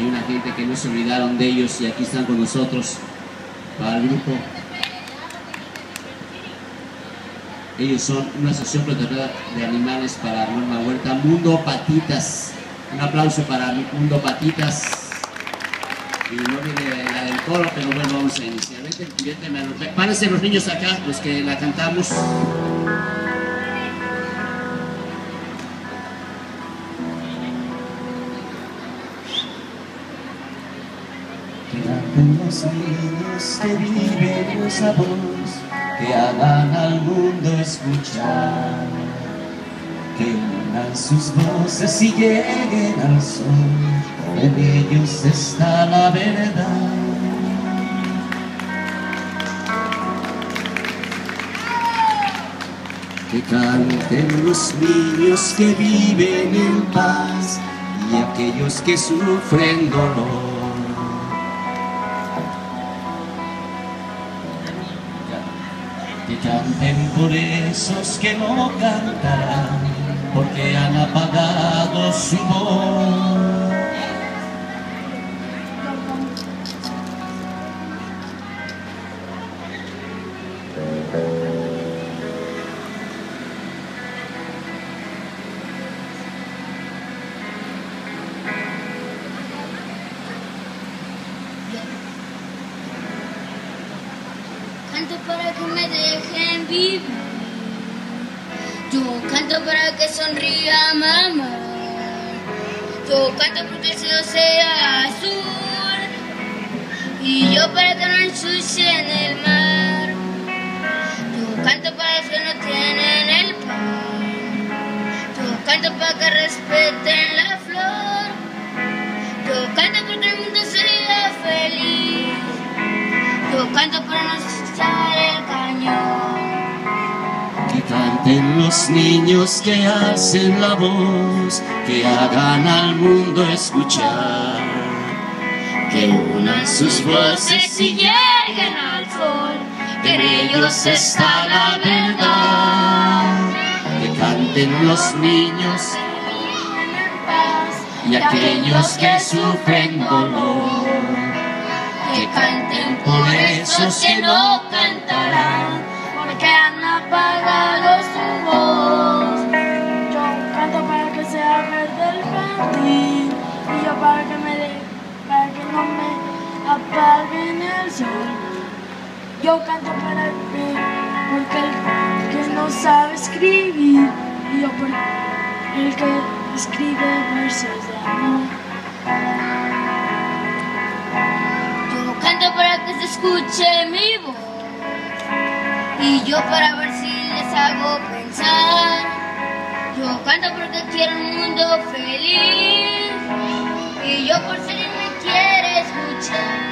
Hay una gente que no se olvidaron de ellos y aquí están con nosotros para el grupo. Ellos son una asociación protectora de animales para Norma Huerta, Mundo Patitas. Un aplauso para Mundo Patitas. Y no viene la del coro, pero bueno, vamos a iniciar. Párense los niños acá, los que la cantamos. Que canten los niños que viven esa voz, que hagan al mundo escuchar, que unan sus voces y lleguen al sol, en ellos está la verdad. Que canten los niños que viven en paz y aquellos que sufren dolor. Que canten por esos que no cantarán, porque han apagado su voz. Canto para que me dejen vivir. Yo canto para que sonría mamá. Yo canto porque el cielo sea azul y yo para que no ensucien el mar. Yo canto para los que no tienen el pan. Yo canto para que respeten la flor. Yo canto porque el mundo sea feliz. Yo canto para no escuchar el cañón. Que canten los niños que hacen la voz, que hagan al mundo escuchar, que unan sus voces y lleguen al sol, que en ellos está la verdad. Que canten los niños y aquellos que sufren dolor. Que canten por esos que no cantarán, Porque han apagado su voz. Yo canto para que sea verde el jardín y yo para que no me apaguen el sol. Yo canto porque el que no sabe escribir y yo por el que escribe versos de amor. Yo canto para que se escuche mi voz y yo para ver si les hago pensar. Yo canto porque quiero un mundo feliz y yo por si alguien me quiere escuchar.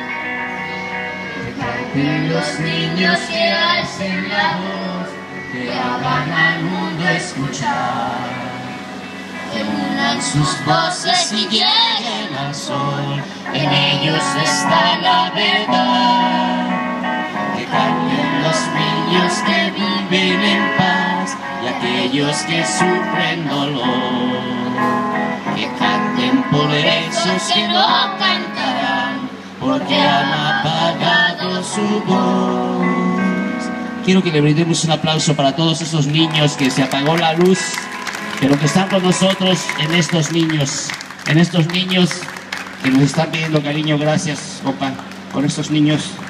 canten los niños que hacen la voz, que hagan al mundo escuchar, que unan sus voces y lleguen al sol, en ellos está la verdad. Que canten los niños que viven en paz y aquellos que sufren dolor. Que canten por esos que no cantarán, porque han apagado su voz. Quiero que le brindemos un aplauso para todos esos niños que se apagó la luz, pero que están con nosotros en estos niños que nos están pidiendo cariño. Gracias, compa, con estos niños.